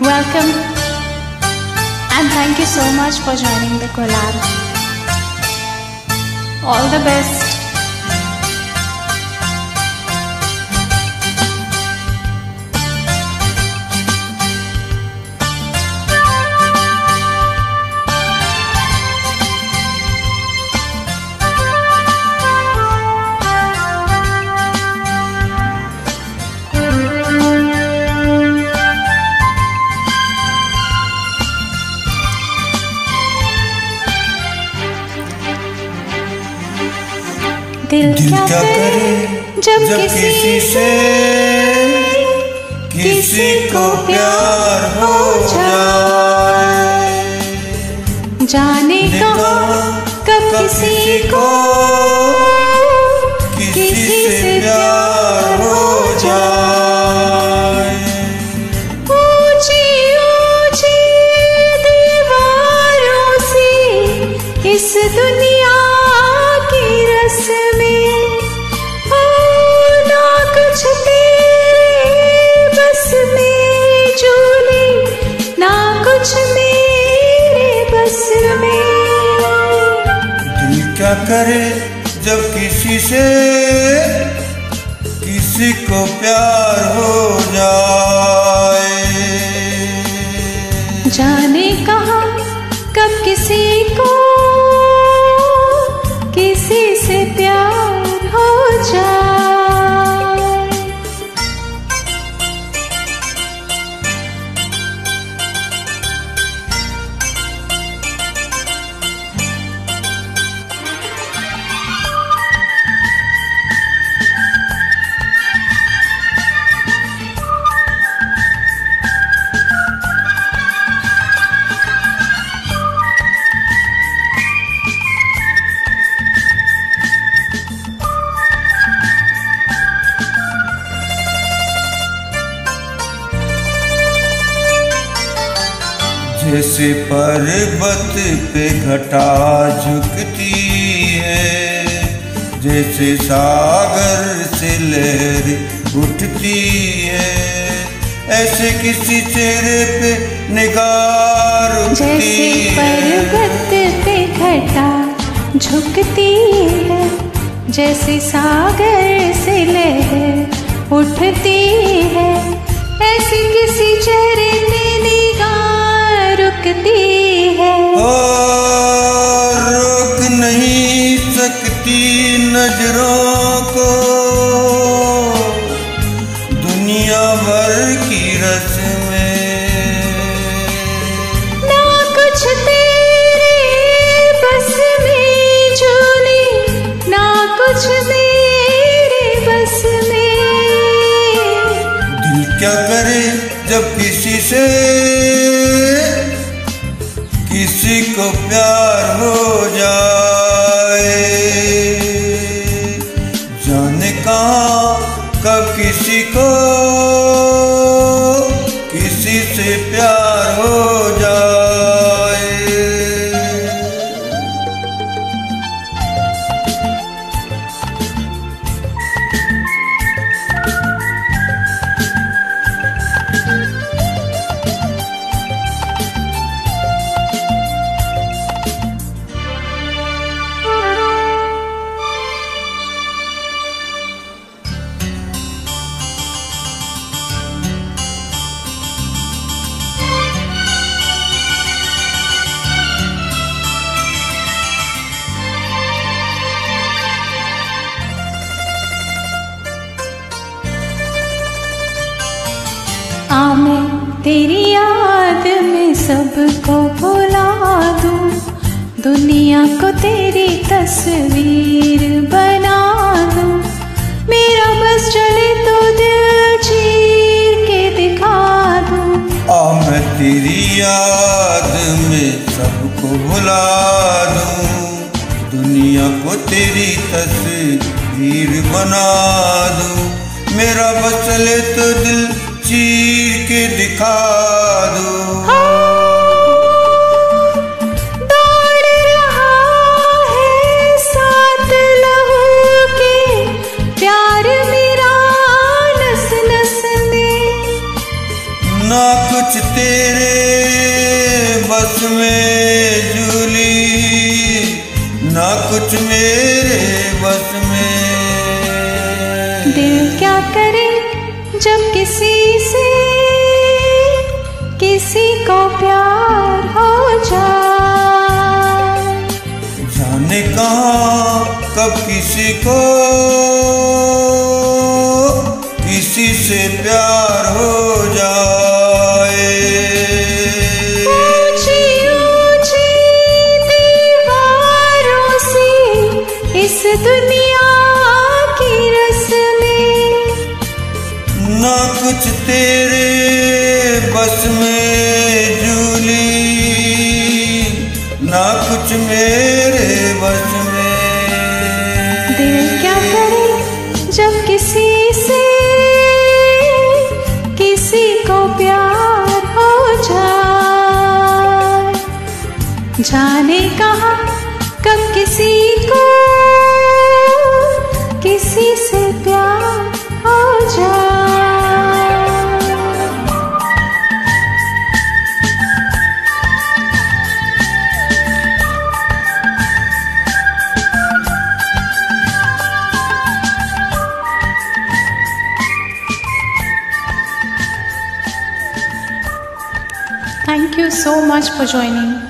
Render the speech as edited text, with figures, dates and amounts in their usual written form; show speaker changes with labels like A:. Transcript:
A: Welcome and thank you so much for joining the collab. All the best. दिल क्या करे जब किसी से किसी को प्यार हो जाए, जाने कहाँ कब किसी को किसी से प्यार हो जाए। ऊंची ऊंची दीवारों से इस दुनिया की रस्में हो, ना कुछ तेरे बस में झूली, ना कुछ मेरे बस में। दिल क्या करे जब किसी से किसी को प्यार हो जाए, जाने कहाँ कब किसी को किसी से प्यार हो जाए। जैसे पर्वत पे घटा झुकती है, जैसे सागर से लहर उठती है, ऐसे किसी चेहरे पे निगाह रुकती है। जैसे पर्वत पे घटा झुकती है, जैसे सागर से लहर उठती है, ऐसे किसी चेहरे पे रुकती है। और रोक नहीं सकती नजरों को दुनिया भर की रस्में, ना कुछ तेरे बस में झूली, ना कुछ मेरे बस में। दिल क्या करे जब किसी से किसी को प्यार हो जाए, जाने कहाँ कब किसी को किसी से प्यार हो जाए। मैं तेरी याद में सबको भुला दूं, दुनिया को तेरी तस्वीर बना दूं, मेरा बस चले तो दिल चीर के दिखा दूं। मैं तेरी याद में सबको भुला दूं, दुनिया को तेरी तस्वीर बना दूं, मेरा बस चले तो दिल चीर के दिखा दो। दौड़ रहा है साथ लहू के प्यार मेरा नस नस में, ना कुछ
B: कुछ तेरे बस में जूली, ना कुछ मेरे बस में।
A: दिल क्या करे जब किसी से किसी को प्यार हो जाए,
B: जाने कहाँ कब किसी को किसी से प्यार हो जाए।
A: ऊंची ऊंची दीवारों से इस दुनिया की रस्में,
B: ना कुछ तेरे बस में जूली, ना कुछ मेरे बस में।
A: दिल क्या करे जब किसी से किसी को प्यार हो जाए, जाने कहाँ कब किसी को किसी से प्यार हो जाए। Thank you so much for joining.